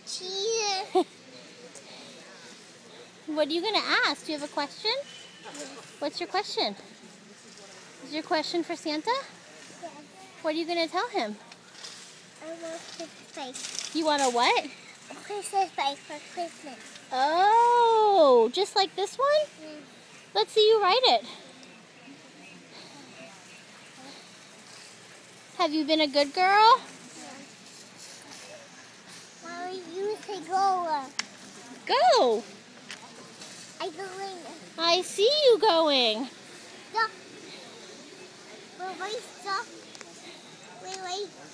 cheese. What are you going to ask? Do you have a question? Yes. What's your question? Is your question for Santa? Yes. What are you going to tell him? I want Christmas bike. You want a what? A Christmas bike for Christmas. Oh, just like this one? Mm. Let's see you ride it. Have you been a good girl? Mommy, you say go. Go. I going. I see you going. Stop. Wait, stop. Wait.